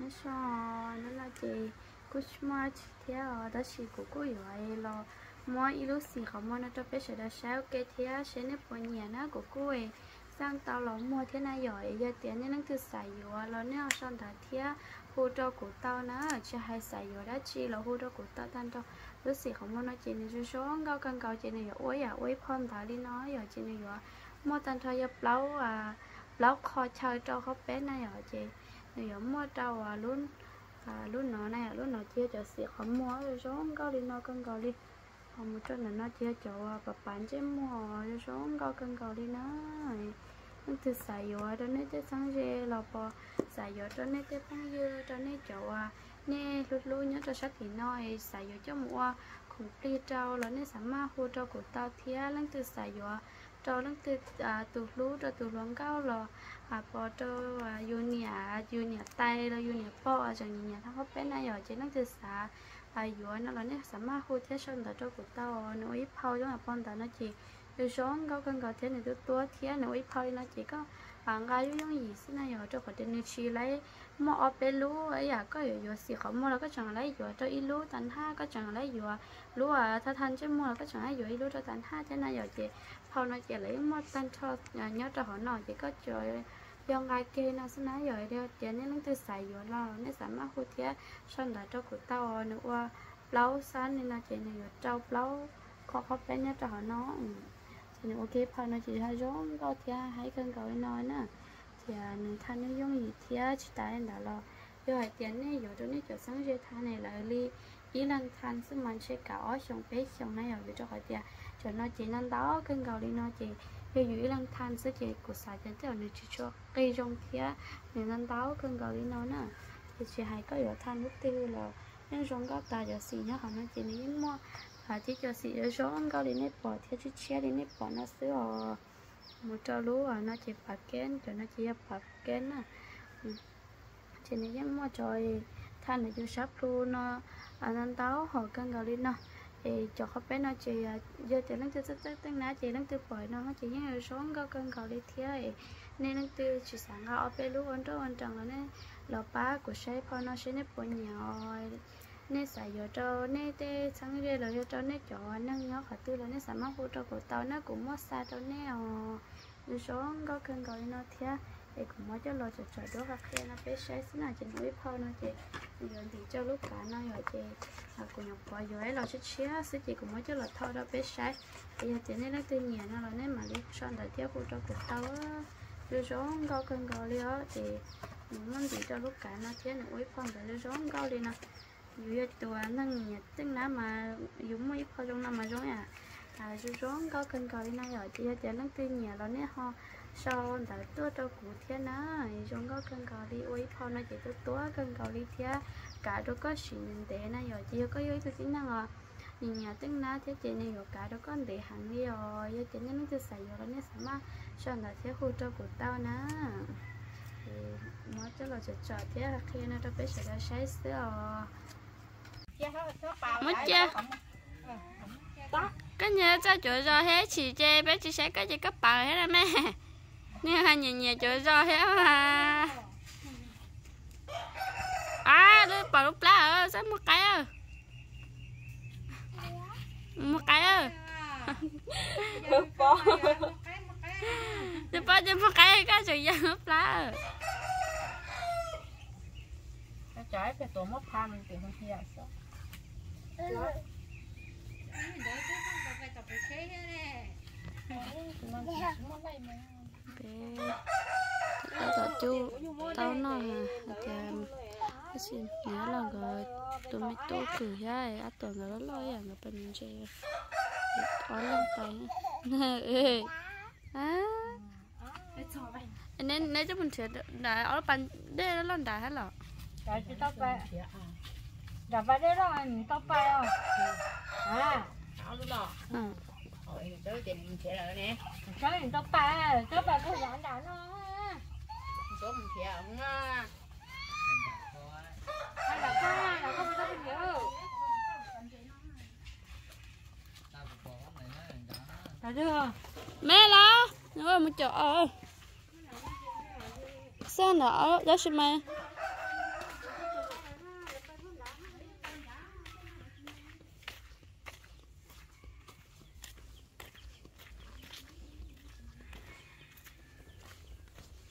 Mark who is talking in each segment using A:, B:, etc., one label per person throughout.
A: nó so nó là chị cú smart theo đó chỉ của cô vậy lo mỗi lúc gì không mua nó cho bé sẽ đã sao cái theo sẽ nếp bọn nhà nó của cô ấy sang tao lo mua thế này rồi giờ tiền nên nó cứ xài rồi lo nếu xong đã theo hỗ trợ của tao nó cho hai xài rồi đó chi là hỗ trợ của tao tan cho lúc gì không mua nó chị này cho số cao cần cầu chị này ôi phong thả đi nói rồi chị này rồi mua tan thôi giờ lâu kho chơi cho họ bé này rồi chị này mua trâu luôn luôn nó này luôn nó chia cho xịt không mua rồi số cao đi nó cần cầu đi không một chỗ là nó chia cho bà bán chế mua rồi số cao cần cầu đi nó từ xài dừa cho nên tới sáng dê là bò xài dừa cho nên tới bán dưa cho nên chỗ nè luôn nhớ cho sách thì nói xài dừa cho mua cũng đi trâu là nên sắm ma hô trâu của tao thía lăng từ xài dừa trâu lăng từ từ lú cho từ luống cao là bò trâu junior tay là junior bò chẳng nhà thằng hấp bé này rồi chỉ lăng từ xài dừa nó là nên sắm ma hô thế sơn trâu của tao nó ít phao giống là con tao nó chỉ từ sáng cao cân cầu thế này tôi tua thế này ít phơi nó chỉ có gai giống gì xí này rồi cho khỏi tiền chi lấy mua ở bên lúa ấy có dừa xì không mua là có chẳng lấy dừa cho ít lúa tận ha có chẳng lấy dừa lúa thanh chứ mua là có chẳng lấy dừa ít lúa cho tận ha thế này rồi chị phơi nó chỉ lấy mua tan cho nhớ cho họ nói chỉ có trời do gai kia nó xí này rồi đeo tiền nên nó từ xài dừa lo nó giảm mắc hút thế xong là cho của tao nữa lâu sáng nên là chị này rồi trâu lâu khó bé nhất cho họ nó thì ok phao nó chỉ hai giống có thia hai cân cầu nói nè thì nâng than nó giống gì thia chỉ tại đó là do hai tiền này rồi cho nên cho sáng giờ than này là đi ý lần than sức mạnh sẽ cả ở trong bé trong này rồi cho hỏi thia cho nó chỉ nên đó cân cầu đi nó chỉ khi ý lần than sẽ chỉ của xài trên thế này chỉ cho cây trong thia nên đó cân cầu đi nó nè thì chỉ hai có ở than nước tiêu là nhưng trong các ta giờ xì nhá họ nói chỉ nên mua chỉ cho xì ở số ông cao đi nếp bỏ theo chiếc xe đi nếp bỏ nó sữa một trâu lúa nó chỉ bạc kén cho nó chỉ bạc kén à chỉ nên dám mua trời than này cho sắp luôn nó ăn táo họ cân cao đi nó thì cho họ bé nó chỉ giờ chỉ nó từ từ ná chỉ nó từ bỏ nó chỉ những số ông cao cân cao đi theo nên nó từ chỉ sáng cao ở bên lúa ăn trâu ăn trăng là nên lò bá của xe phao nó sẽ nếp bỏ nhỏ nên xài dừa cho nên tê sáng ra là cho nên cho nâng nhớ khỏi tư là nên sản mắc hỗ trợ của tao nó cũng mất xa cho nên như số có cân gọi nó thế thì cũng mới cho lo cho đó các khi nó bé sai xí nào chỉ nói phao nó chị giờ thì cho lúc cả nó rồi chị cũng nhập qua rồi lo chết xí xí chị cũng mới cho là thao đó bé sai bây giờ chị nên nó tư nhẹ nó là nên mà đi son đại tiếp hỗ trợ của tao như số có cân gọi đi đó thì muốn gì cho lúc cả nó thế này uống phong để như số có đi nè dù tụi nâng nhật tức là mà dùng mấy phao trong năm mà rồi chú rốn có cân cầu đi này rồi chị cho nó tin nhà nó nè ho sau tại tôi cho cụ thiên á rốn có cân cầu đi uống phao nó chỉ tôi cân cầu đi thế cả đó có sự nhìn tệ này rồi chị có giới tôi chính năng à nhìn nhà tức là thế chị này rồi cả đó có để hàng đi rồi giờ chị nó tôi xài rồi nó nè sao mà sau là thế khu cho của tao nè thì mới cho là chờ thế khi nó cho bé sẽ ra sai sữa mất chưa cái nhà cho chỗ do hết chỉ chơi bé chỉ sẽ cái gì cấp bờ hết rồi mẹ nhưng hai nhà chỗ do hết đứa bờ lúc lá sao một cái một cái đứa bò cho một cái chỗ do lúc lá
B: trái phải tổ mất tham thì không hiểu sao
A: tao chú tao nói cái xin nhớ là rồi tụi mình tôi cử ra á tuần rồi nó lôi à người bên chơi có lên tay nên nếu cho mình thiệt đã ở bên đây nó lên đá hết rồi
B: cái tao bay đã bay đây rồi tao bay rồi
C: đó luôn đó ôi tới tiền mình sẽ lại nè
B: cái này tao bay có giảm đảo nó
C: số mình sẽ không
B: hay là không tao biết nhớ đã chưa
A: mẹ lo nó một chỗ sao nữa đó xem mẹ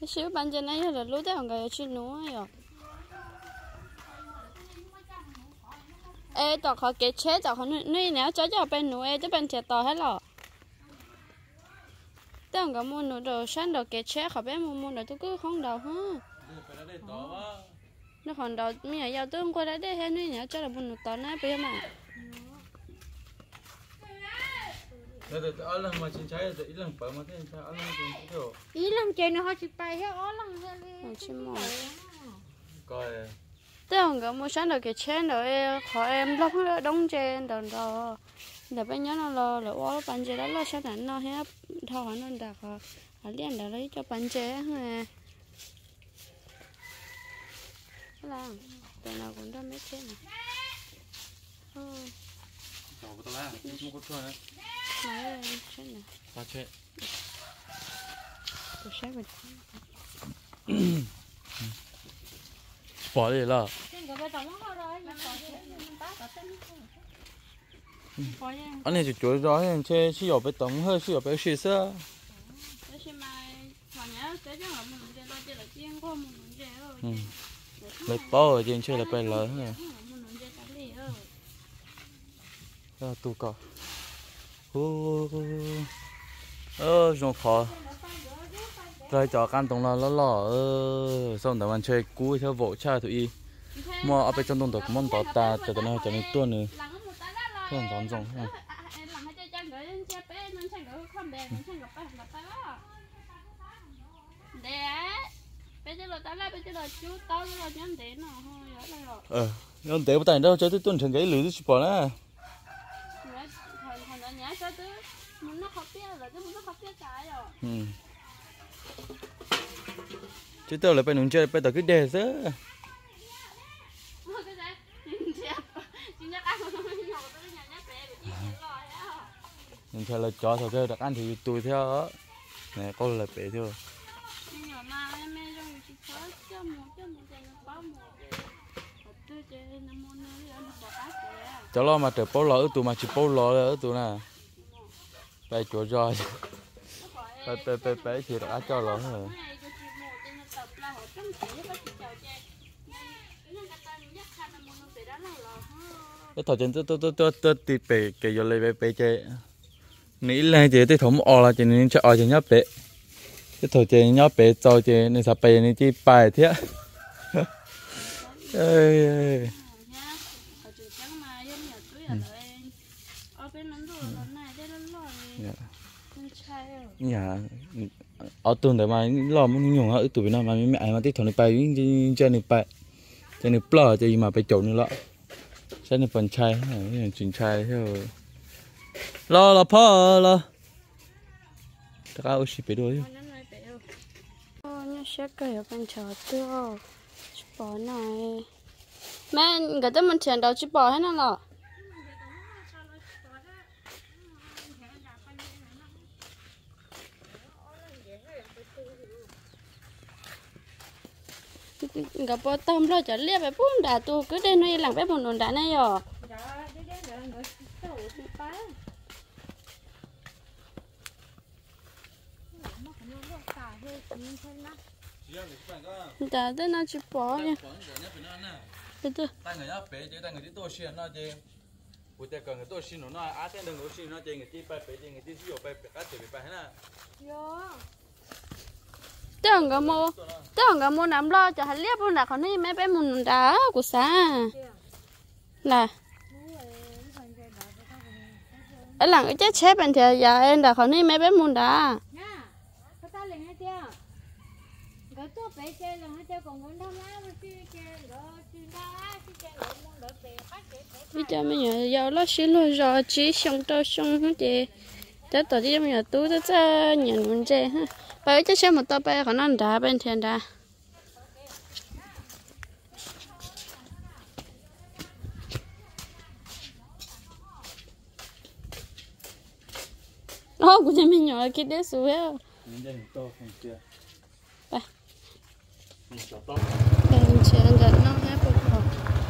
A: cái xíu ban trên này là lúa tới hàng ngày chuyên núa rồi ê tao họ kể chết tao họ nuôi nếu cho bên núi ê tới bên thiệt tao hết rồi tới hàng ngày mua núi đồ sáng đồ kể chết họ bên mua đồ tôi cứ không đầu ha nó còn đầu bây giờ giao tôi không qua đấy hết nuôi nếu cho là mua núi tao nè bây giờ mà
D: ở lần mà chín trái thì ít lần bự mà thế sao ở lần chín trái
B: ý lần chơi nó họ chỉ bay hết ó lần
D: coi
A: tới hôm cái mua sáng được cái chén rồi họ em lóc nó đóng trên đòn đó để bây nhớ nó là quá bán chế đó là sáng này nó hết thao họ nó đặt họ liền để lấy cho bán chế ha là tụi nào cũng đã mấy chế này
D: chào tao lá mua con chuột đấy
A: máy chế này
D: ba chế
A: tôi sẽ phải
D: bỏ đi là anh này chỉ chuối rồi chơi chỉ ở bê tông hơi chỉ ở bê xì xơ lấy bao ở trên chơi là bê lớn này là tụ cỏ giống khó rồi cho căn tông là lò xong đó mình chơi cú theo vỗ cha tụi mà ở bên trong tông được món tỏ ta cho tụi nó cho nên tuôn nữa tuôn tóm rồng ha nhưng tế tại đâu cho tôi tuôn thành cái lưới tôi bỏ nè chứ tao lại phải nướng chơi phải tao cứ đè chứ nhưng theo là cho thôi kêu đặc ăn thì tùy theo này con là bể thôi cháu lo mà trở bao lò ở tù mà chỉ bao lò ở tù nè bay chỗ rồi bé thì đã cho lò rồi cái thời gian tôi tìm bể cái giờ lấy bể chơi nghĩ là chỉ tôi thống o là chỉ nên cho o chỉ nhấp bể cái thời gian nhấp bể cho chỉ nên sao bể nên chỉ bài thế ơi nhà ở tuần đấy mà lo muốn nhung ở tụi nó mà mẹ mà tí thằng này bay chơi này bay chơi này plơ chơi mà bay trộn nữa lọ chơi này phần chai này chuyện chai theo lo là phơ lo tất cả ở xí bể đôi
A: nhớ sẽ cây ở bên chợ tiêu bỏ này mẹ người ta mình tiền đâu chỉ bỏ hết nó lọ gặp bố tôm lo cho liệp bé bún đá tu cứ đây nuôi làm bé bún đồn đá này rồi đá đây nó chỉ bỏ nha từ
D: tay người nhá bé tay người tí tôi xuyên nó chơi buổi tiệc cần người tôi xuyên nó á tên đừng có xuyên nó chơi người tí bay bé chơi người tí xíu bay cá chơi bay hết nè
A: tưởng cái mua nắm lo cho hắn liếp luôn đã còn đi mấy bé mùn đá của xa là ở làng cái chết chết bên thì giờ em đã còn đi mấy bé mùn đá bây giờ mình nhớ giờ nó xí luôn rồi chỉ xong đâu xong hết chị tới tối đi mình nhớ tú tới cho nhận mình chơi ha bây giờ xem một tao bây còn ăn đá bên thiên đá của nhà mình nhỏ kia đứa xuống hết mình chơi gần nó hết bột bột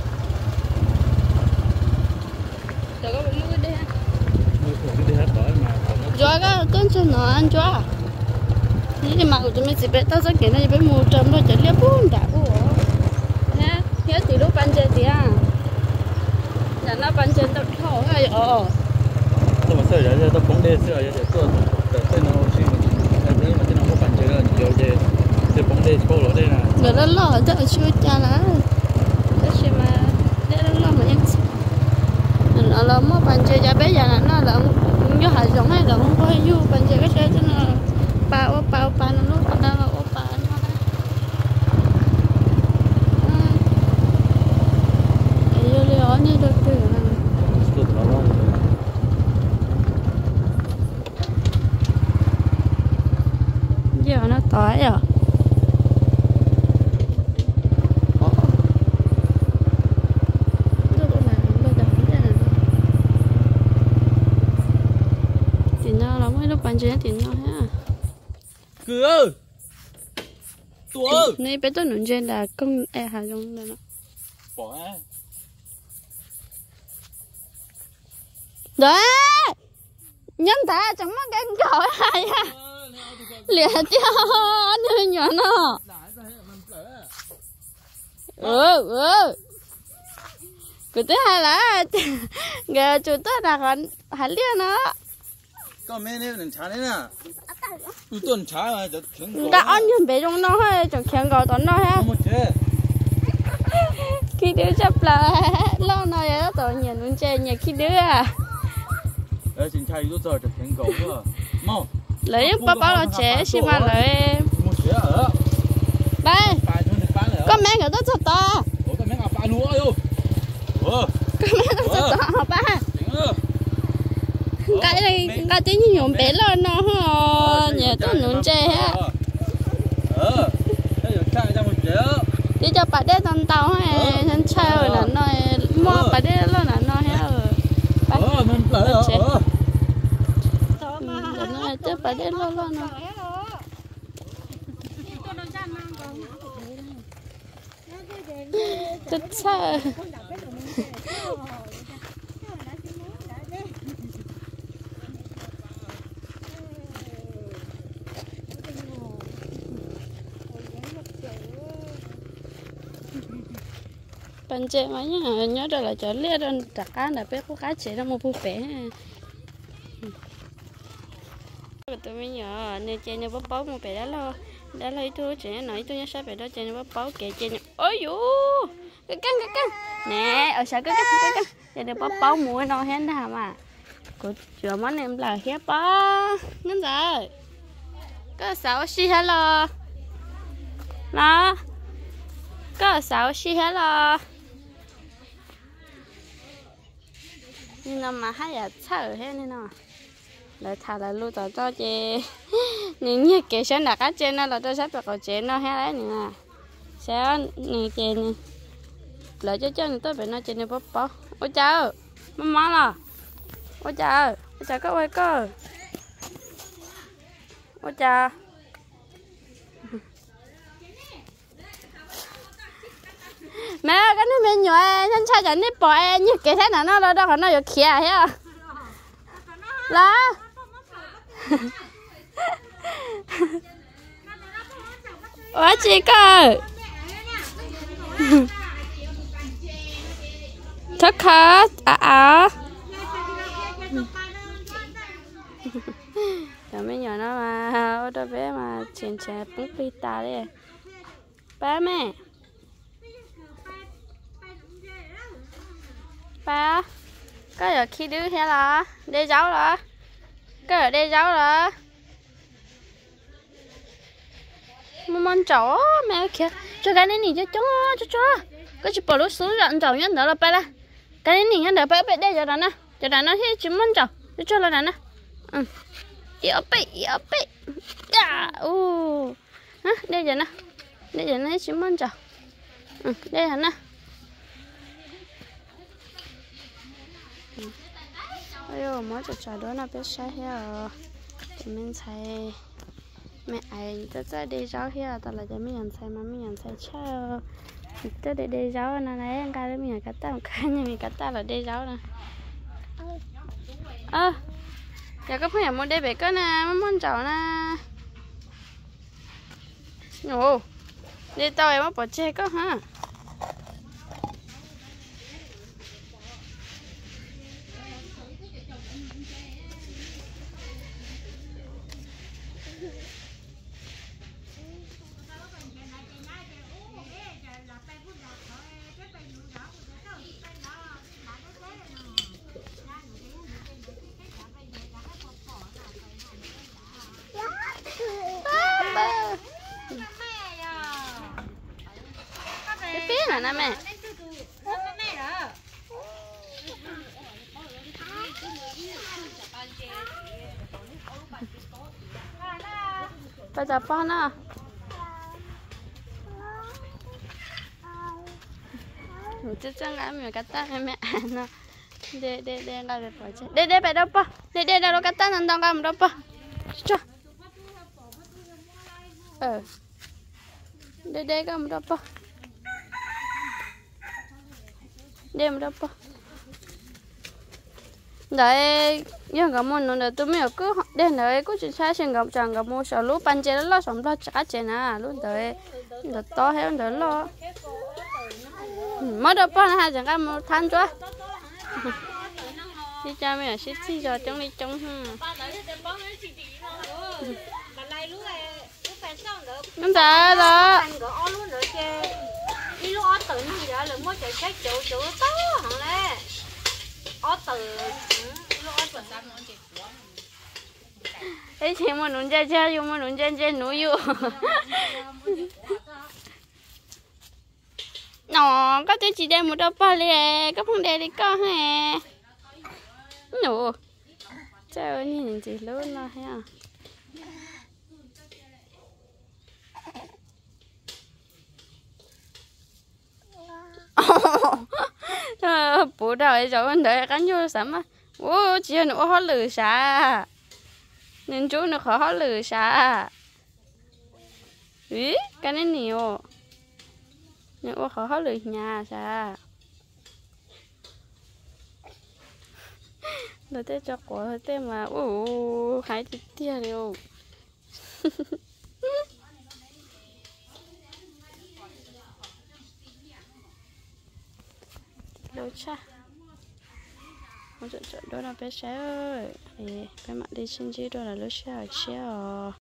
A: giờ có bụng cái đi ha rồi cái cơn chân nó ăn chó cái mà của chúng mình chỉ biết tao sẽ kể nó chỉ biết mua trầm thôi chỉ liếc buồn đã của nè hết thì lúc ban chơi thì à là nó ban chơi tao thổ hay
D: tôi mà sợ giờ tôi bóng đê sợ giờ tôi tên nó xí thế mà tên nó có bàn chơi là nhiều chơi tôi bóng đê câu lỗ đây nè
A: người nó lo rất là chưa cha lá thế chứ mà để nó lo mà em nó là mua bàn chơi cho bé già nó là như hạt giống hay là không có du bàn chơi cái chơi cho nó bao nó lúc đó là opa nó cái gì đó như được từ giờ nó tỏi à tiền nó ha
D: cửa tua
A: này bé tôi nói chuyện là công hà giống đó
D: bỏ
A: đấy nhân ta chẳng mất cái còi hay à liền cho nó nhỏ nó cái thứ hai là nghề chủ tớ là hắn liền nó
D: có mấy này mình trả đấy nè tôi tuần trả mà cho khen
A: đã ăn nhiều bé trong nó hay cho khen gạo tốn nó ha khi đứa chấp là lo nói đó tội nhìn luôn chơi nhà khi đứa à
D: đấy chính trai tôi giờ cho khen gạo nữa mau
A: lấy bao là trẻ xí mà lấy đây có mấy người đó thật to
D: có mấy người ba lúa yêu
A: có mấy người thật to ba cái này cái tiếng như nhổm bé lên nó nhà tôi nướng chè ha đi cho bà đế con tàu hay thân chơi là nó mua bà đế lên là nó ha nó chứ bà đế lên nó tức sao bên trên mà nhớ được là chỗ lia đơn đặt cá là bé có cá chế nó mua phụ bé tụi mình nhớ nên trên nó bóp một bé đó đã lấy tôi chế nói tôi nhớ sao bé đó trên nó bóp kệ trên ôi dú cái căng nè ở sao cái căng trên nó bóp mua nó hết nào mà cô chưa món em là hết bó ngân rồi có sáu xí hết lo nó có sáu xí hết lo nhưng mà hay là sợ hết nên nó lại thà là lưu tao cho chị những như cái sen đặt ở trên nó là tôi sắp được chế nó hết đấy nè sẽ nè chị nè lại cho chân tôi phải nói trên này bóp ôi trời mama là ôi trời có quay cơ ôi trời mẹ cái nó bên nhỏ chân cha chân đi bỏ như cái thế nào nó đâu nó được kia hết là ủa chị cơ thật hết rồi mấy nhỏ nó mà ô tô bé mà chèn bún pita đấy ba mẹ ba có giờ khi đứa hay là đi cháu rồi cái ở đây cháu rồi món chó mẹ kìa cho cái này nhìn cho cái chụp bỏ lúa xuống rồi chồng nhá là ba la cái này nhìn nhá ba đây giờ nó hết chỉ món chó cho là nè yếu bị à hả đây giờ nó hết chỉ món chó đây hả nè ôi mới cho đó là bé sai hết thì mình xài mẹ ai tới đi rau hết tao là cho mình xài mà mình xài cháo tới để đi rau này này anh cái mình cắt tao cái nhà mình cắt tao là đi rau nè giờ có phải muốn đi về cái nè món chảo nè ồ đi tao em bỏ chê có ha cái phía này nè mẹ bây giờ con à chứ chẳng lẽ mình cắt ta mẹ nó để là được phải chứ để phải đâu pa để đâu cắt ta nằm đâu đâu pa cho để cầm đâu pa để đâu pa đấy nhưng cái món nó tụi mình cứ đến đấy cứ chỉ sai xem gặp chẳng gặp mua sầu lúa pan chế nó sống lo chả chế nè luôn đấy nó to hết nó lo mới đâu pan hai chẳng cái mua than cho đi cha mẹ xí xí rồi trong đi trong nó đã đó
B: đi lúc ở tự gì đó là mới chạy chết chỗ to hẳn lẽ ở tự lúc ở tự sao nó chạy quá
A: ấy thì mà nún cha dùng mà nún cha núi vô nó có thể chỉ đem một đôi ba lê có phong đề đi con hè nụ trời nhìn chị lớn nó ha bố đời cháu anh đợi cắn vô sắm á ô chị nữa họ lử xa nên chú nó khó họ lử xa ý cái này nhiều nữa khó họ lử nhà xa rồi thế cho quả thế mà ô hái thịt tia đều đâu cha một chỗ đó là bé xe ơi bé mặt đi xin chứ đó là lúc xe ở xe